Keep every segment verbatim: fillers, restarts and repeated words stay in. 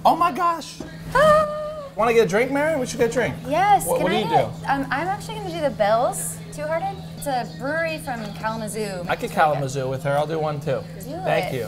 Oh my gosh. Want to get a drink, Mary? We should get a drink. Yes. What, can what do I you get, do? Um, I'm actually going to do the Bells, Two-Hearted. It's a brewery from Kalamazoo. I could Kalamazoo with her. I'll do one too. Do Thank it. you.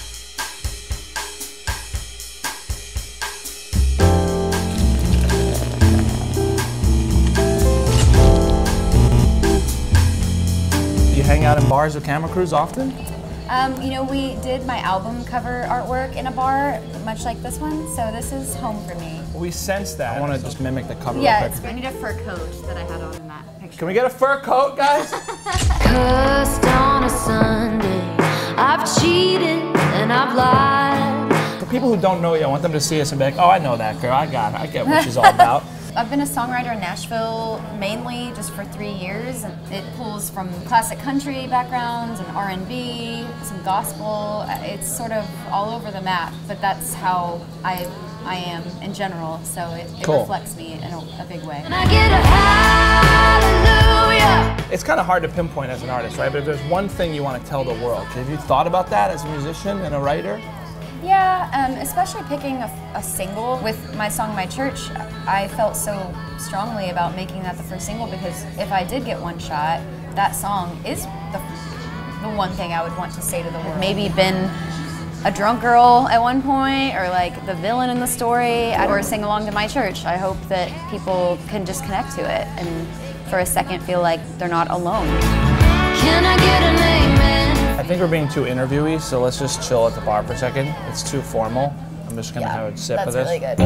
You hang out in bars with camera crews often? Um, you know, we did my album cover artwork in a bar, much like this one, so this is home for me. We sense that. I want to just mimic the cover. Yeah, real it's, quick. I need a fur coat that I had on in that picture. Can we get a fur coat, guys? Cursed on a Sunday, I've cheated and I've lied. For people who don't know you, I want them to see us and be like, oh, I know that girl. I got her. I get what she's all about. I've been a songwriter in Nashville mainly just for three years. And it pulls from classic country backgrounds and R and B, some gospel. It's sort of all over the map, but that's how I I am in general. So it, it Cool. reflects me in a, a big way. And I get a hallelujah. It's kind of hard to pinpoint as an artist, right? But if there's one thing you want to tell the world, have you thought about that as a musician and a writer? Yeah, um, especially picking a, a single with my song My Church. I felt so strongly about making that the first single because if I did get one shot, that song is the, the one thing I would want to say to the world. Maybe been a drunk girl at one point or like the villain in the story or sing along to My Church. I hope that people can just connect to it and for a second feel like they're not alone. Can I get an amen? I think we're being too interviewy, so let's just chill at the bar for a second. It's too formal. I'm just gonna have a sip that's of this. really good.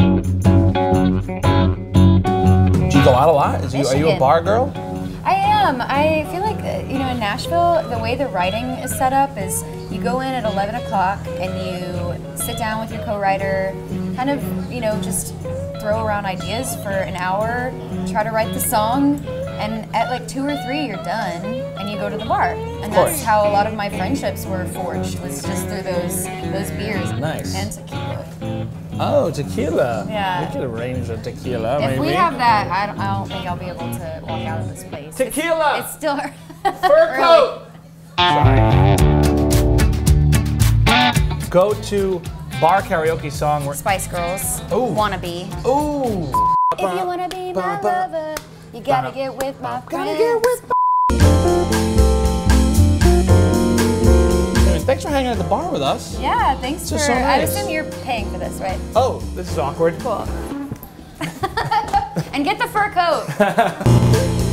Do you go out a lot? Is you, are you a Michigan. bar girl? I am. I feel like, uh, you know, in Nashville, the way the writing is set up is you go in at eleven o'clock and you sit down with your co-writer, kind of, you know, just throw around ideas for an hour, try to write the song, and at like two or three you're done and you go to the bar. And course. that's how a lot of my friendships were forged, was just through those those beers. Nice. And tequila. Oh, tequila. Yeah. We could arrange a tequila, If maybe. we have that, I don't, I don't think I'll be able to walk out of this place. Tequila! It's, it's still Fur early. coat! Sorry. Go to bar karaoke song where. Spice Girls. Ooh. Wannabe. Ooh! If you wanna be my lover, you gotta get with my Gotta friends. get with Thanks for hanging at the bar with us. Yeah, thanks This for. is so I nice. assume you're paying for this, right? Oh, this is awkward. Cool. And get the fur coat.